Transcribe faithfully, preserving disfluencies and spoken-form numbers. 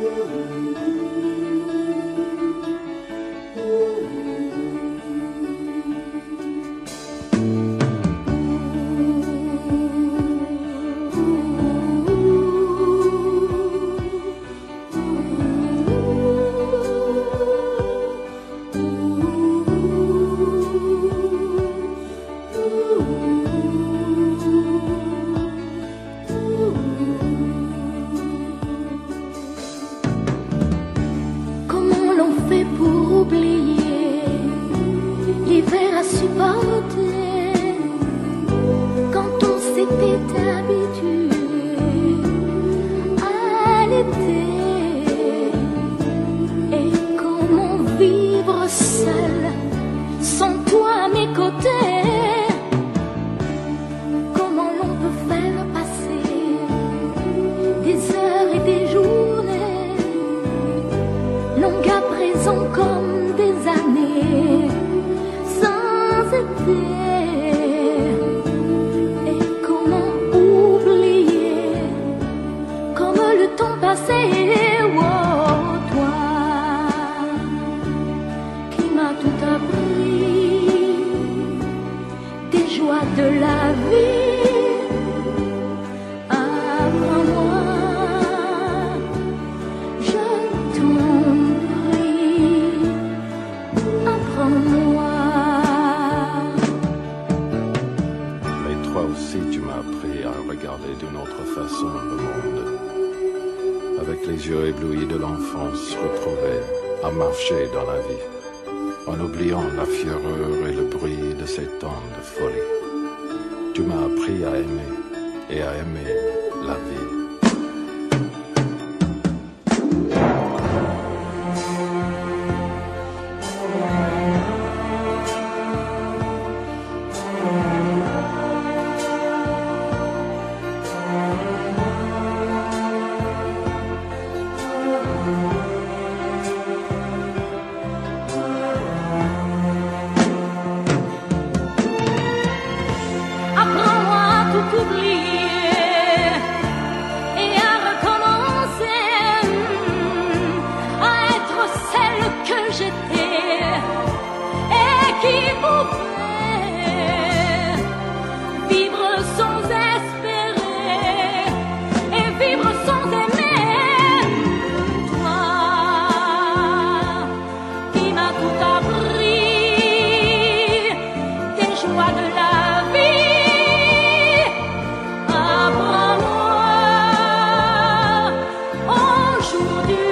Pour oublier l'hiver à supporter quand on s'était habitué à l'été. Et comment vivre seul sans toi à mes côtés? Comment l'on peut faire passer des heures et des journées longues à présent comme des années sans été? Et comment oublier comme le temps passé? Oh, toi qui m'as tout appris des joies de la vie, apprends-moi, je t'en prie, apprends-moi. Mais toi aussi tu m'as appris à regarder d'une autre façon le monde, avec les yeux éblouis de l'enfance retrouvée, à marcher dans la vie, en oubliant la fureur et le bruit de ces temps de folie. Tu m'as appris à aimer et à aimer la vie. Apprends-moi à tout oublier et à recommencer, à être celle que j'étais et qui pouvait vivre sans espérer et vivre sans aimer. Toi qui m'as tout appris des joies de la aujourd'hui.